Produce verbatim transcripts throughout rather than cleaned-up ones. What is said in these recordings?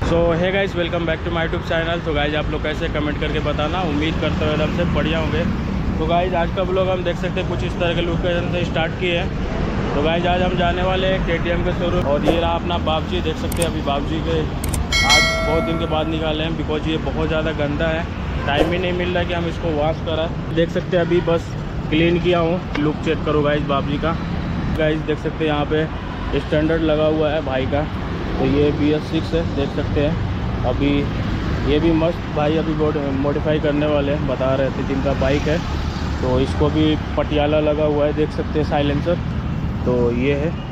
So hi guys, welcome back to my YouTube channel. तो guys आप लोग कैसे कमेंट करके बताना, उम्मीद करते हुए एकदम से बढ़िया होंगे। तो गाइस आज का ब्लॉग हम देख सकते हैं कुछ इस तरह के लोकेशन से स्टार्ट किए हैं। तो गाइस आज हम जाने वाले हैं केटीएम के शोरूम, और ये रहा अपना बाबूजी। देख सकते हैं अभी बाबूजी के आज बहुत दिन के बाद निकाले हैं, बिकॉज ये बहुत ज़्यादा गंदा है, टाइम ही नहीं मिल रहा है कि हम इसको वॉश कराएं। देख सकते हैं अभी बस क्लीन किया हूँ। लुक चेक करो गाइस बाबूजी का। गाइस देख सकते हैं यहाँ पे स्टैंडर्ड लगा हुआ है भाई का। तो ये बी एस सिक्स है, देख सकते हैं। अभी ये भी मस्त भाई अभी मॉडिफाई करने वाले हैं, बता रहे थे, जिनका बाइक है। तो इसको भी पटियाला लगा हुआ है, देख सकते हैं साइलेंसर। तो ये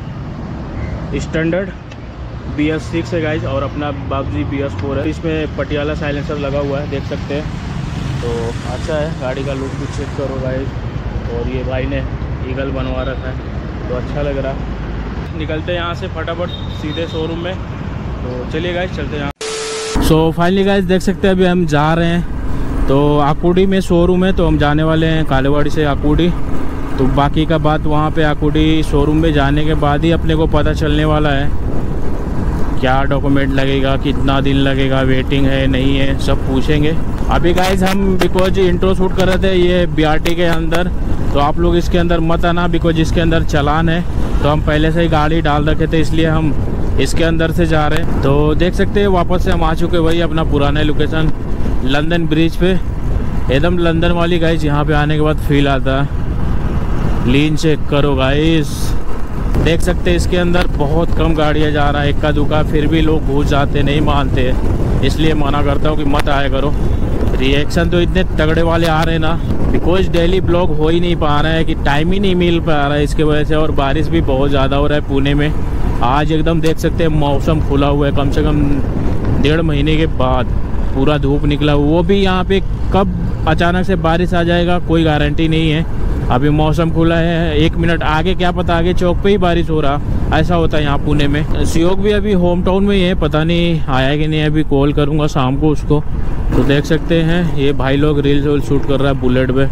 है स्टैंडर्ड बी एस सिक्स है गाइज, और अपना बाबूजी बी एस फोर है। इसमें पटियाला साइलेंसर लगा हुआ है, देख सकते हैं। तो अच्छा है, गाड़ी का लुक भी चेक करो गाइज। और ये भाई ने ईगल बनवा रखा है, तो अच्छा लग रहा है। निकलते हैं यहाँ से फटाफट सीधे शोरूम में। तो चलिए गाइस चलते हैं यहाँ। सो फाइनली गाइस देख सकते हैं अभी हम जा रहे हैं। तो आकुड़ी में शोरूम है, तो हम जाने वाले हैं कालेवाड़ी से आकुड़ी। तो बाकी का बात वहाँ पे आकुड़ी शोरूम में जाने के बाद ही अपने को पता चलने वाला है, क्या डॉक्यूमेंट लगेगा, कितना दिन लगेगा, वेटिंग है नहीं है, सब पूछेंगे। अभी गाइस हम बिकॉज इंट्रो शूट कर रहे थे ये बी आर टी के अंदर, तो आप लोग इसके अंदर मत आना, बिकॉज इसके अंदर चालान है। तो हम पहले से ही गाड़ी डाल रखे थे, इसलिए हम इसके अंदर से जा रहे हैं। तो देख सकते हैं वापस से हम आ चुके वही अपना पुराना लोकेशन लंदन ब्रिज पे। एकदम लंदन वाली गाइस यहाँ पे आने के बाद फील आता है। लीन चेक करो गाइस, देख सकते हैं इसके अंदर बहुत कम गाड़ियाँ जा रहा है, इक्का दुक्का, फिर भी लोग घुस जाते, नहीं मानते। इसलिए मना करता हूँ कि मत आया करो। रिएक्शन तो इतने तगड़े वाले आ रहे हैं ना, बिकॉज डेली ब्लॉग हो ही नहीं पा रहा है, कि टाइम ही नहीं मिल पा रहा है इसके वजह से। और बारिश भी बहुत ज़्यादा हो रहा है पुणे में। आज एकदम देख सकते हैं मौसम खुला हुआ है, कम से कम डेढ़ महीने के बाद पूरा धूप निकला। वो भी यहाँ पे कब अचानक से बारिश आ जाएगा कोई गारंटी नहीं है। अभी मौसम खुला है, एक मिनट आगे क्या पता आगे चौक पे ही बारिश हो रहा, ऐसा होता है यहाँ पुणे में। सियोग भी अभी होम टाउन में ही है, पता नहीं आया कि नहीं, अभी कॉल करूँगा शाम को उसको। तो देख सकते हैं ये भाई लोग रील्स वील शूट कर रहा है बुलेट पे।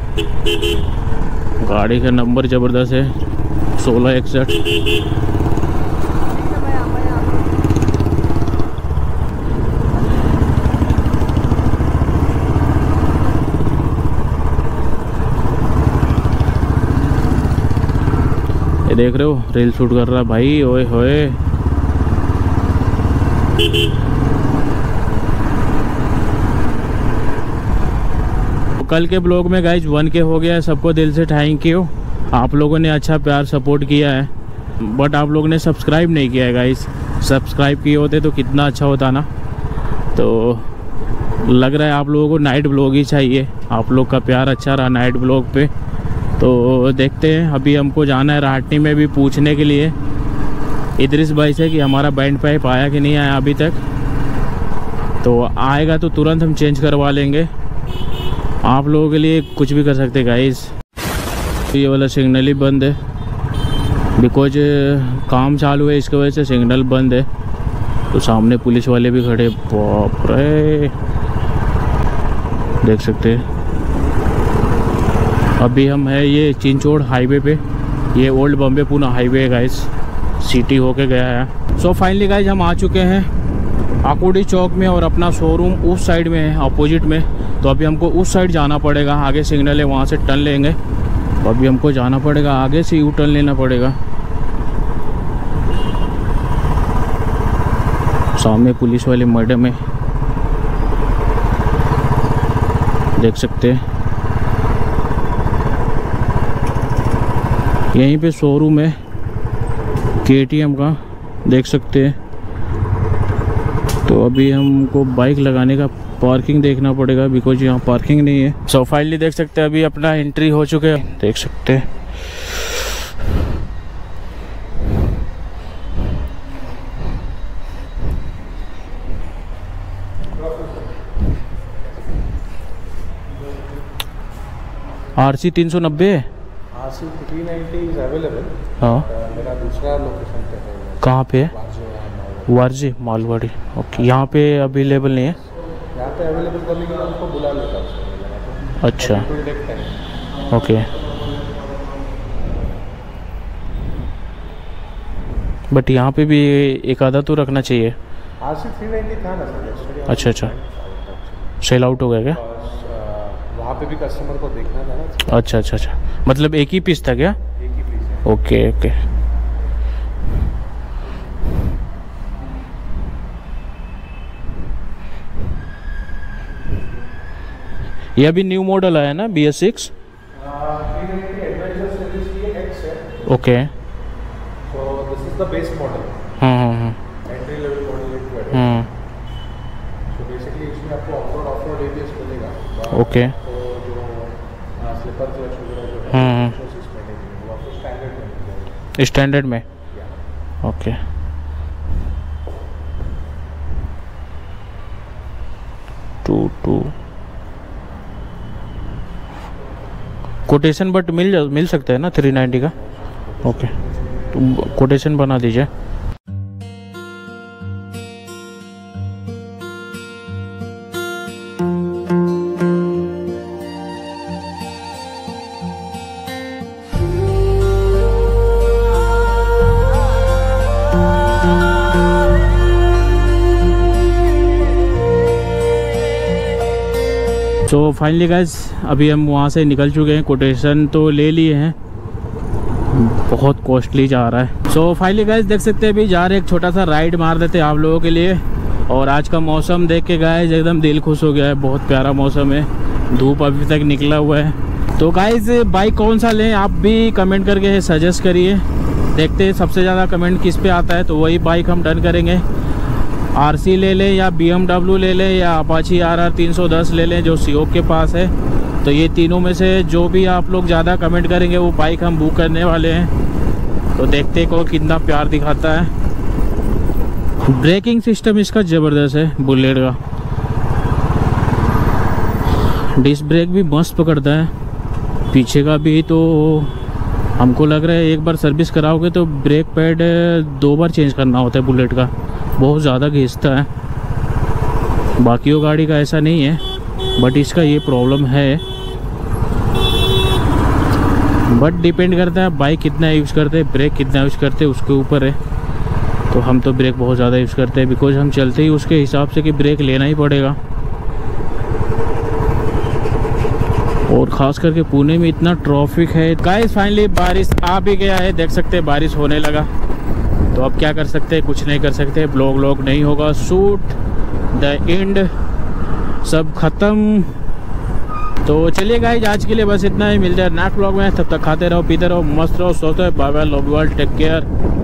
गाड़ी का नंबर ज़बरदस्त है, सोलह इकसठ। ये देख रहे हो रील शूट कर रहा है भाई, ओए होए। कल के ब्लॉग में गाइज वन के हो गया है, सबको दिल से थैंक यू। आप लोगों ने अच्छा प्यार सपोर्ट किया है, बट आप लोगों ने सब्सक्राइब नहीं किया है गाइज। सब्सक्राइब किए होते तो कितना अच्छा होता ना। तो लग रहा है आप लोगों को नाइट ब्लॉग ही चाहिए, आप लोग का प्यार अच्छा रहा नाइट ब्लॉग पे। तो देखते हैं, अभी हमको जाना है राहटनी में भी पूछने के लिए इदरिस भाई से कि हमारा बैंड पाइप आया कि नहीं आया अभी तक। तो आएगा तो तुरंत हम चेंज करवा लेंगे। आप लोगों के लिए कुछ भी कर सकते गाइस। ये वाला सिग्नल ही बंद है, बिकॉज काम चालू है, इसकी वजह से सिग्नल बंद है। तो सामने पुलिस वाले भी खड़े, बाप रे, देख सकते हैं। अभी हम है ये चिंचोड़ हाईवे पे, ये ओल्ड बॉम्बे पुणे हाईवे है गाइस, सिटी होके गया है। सो फाइनली गाइस हम आ चुके हैं आकुड़ी चौक में, और अपना शोरूम उस साइड में है अपोजिट में। तो अभी हमको उस साइड जाना पड़ेगा, आगे सिग्नल है वहाँ से टर्न लेंगे। तो अभी हमको जाना पड़ेगा, आगे से यू टर्न लेना पड़ेगा। सामने पुलिस वाले मैडम है, देख सकते हैं। यहीं पे शोरूम है केटीएम का, देख सकते हैं। तो अभी हमको बाइक लगाने का पार्किंग देखना पड़ेगा, बिकॉज यहाँ पार्किंग नहीं है। सो फाइनली देख सकते हैं अभी अपना एंट्री हो चुके हैं, देख सकते हैं। आर सी तीन सौ नब्बे R C three ninety is available. हाँ, मेरा दूसरा लोकेशन पे है। कहाँ पे है? वारजी मालवाड़ी। ओके, यहाँ पे अवेलेबल नहीं है। यहाँ पे अवेलेबल करने के लिए उनको बुला लेता हूँ। अच्छा, ओके। बट यहाँ पे भी एक आधा तो रखना चाहिए। आर सी थ्री नाइन्टी था ना सर yesterday। अच्छा अच्छा, सेल आउट हो गया क्या? वहाँ पे भी कस्टमर को देखना था ना। अच्छा अच्छा अच्छा, मतलब एक ही पीस था क्या? एक ही पीस है। Okay okay. ये अभी न्यू मॉडल आया ना B S six? Okay, So this is the base model, हाँ हाँ हाँ entry level model into advanced। हाँ, So basically इसमें आपको off road off road A B S मिलेगा। ओके। तो जो स्लिपर क्लच वगैरह जो है हाँ हाँ, इसमें नहीं मिलेगा, वो आपको स्टैंडर्ड में मिल जाएगा। स्टैंडर्ड में? Yeah। Okay. Two two quotation but मिल जा मिल सकता है ना थ्री नाइन्टी का? ओके, तो कोटेशन बना दीजिए। तो फाइनली गाइस अभी हम वहाँ से निकल चुके हैं, कोटेशन तो ले लिए हैं, बहुत कॉस्टली जा रहा है। सो फाइनली गाइस देख सकते हैं अभी जा रहे एक छोटा सा राइड मार देते हैं आप लोगों के लिए। और आज का मौसम देख के गाइस एकदम दिल खुश हो गया है, बहुत प्यारा मौसम है, धूप अभी तक निकला हुआ है। तो गाइस बाइक कौन सा लें आप भी कमेंट करके सजेस्ट करिए, देखते हैं सबसे ज़्यादा कमेंट किस पे आता है तो वही बाइक हम डन करेंगे। आर सी ले लें या बी एम डब्ल्यू ले लें या अपाची आर आर तीन सौ दस ले लें जो सियोक के पास है। तो ये तीनों में से जो भी आप लोग ज़्यादा कमेंट करेंगे वो बाइक हम बुक करने वाले हैं। तो देखते हैं को कितना प्यार दिखाता है। ब्रेकिंग सिस्टम इसका ज़बरदस्त है बुलेट का, डिस्क ब्रेक भी मस्त पकड़ता है, पीछे का भी। तो हमको लग रहा है एक बार सर्विस कराओगे तो ब्रेक पैड दो बार चेंज करना होता है बुलेट का, बहुत ज़्यादा घिसता है। बाकियों गाड़ी का ऐसा नहीं है बट इसका ये प्रॉब्लम है। बट डिपेंड करता है बाइक कितना यूज़ करते हैं, ब्रेक कितना यूज़ करते हैं उसके ऊपर है। तो हम तो ब्रेक बहुत ज़्यादा यूज़ करते हैं बिकॉज हम चलते ही उसके हिसाब से कि ब्रेक लेना ही पड़ेगा। और ख़ास करके पुणे में इतना ट्रैफिक है। गाइस फाइनली बारिश आ भी गया है, देख सकते हैं बारिश होने लगा। तो अब क्या कर सकते हैं, कुछ नहीं कर सकते, ब्लॉग व्लॉग नहीं होगा, शूट द एंड सब ख़त्म। तो चलिए गाइस आज के लिए बस इतना ही, मिलते हैं नेक्स्ट ब्लॉग में, तब तक खाते रहो पीते रहो मस्त रहो सोते रहो। Bye bye, love you all, take care.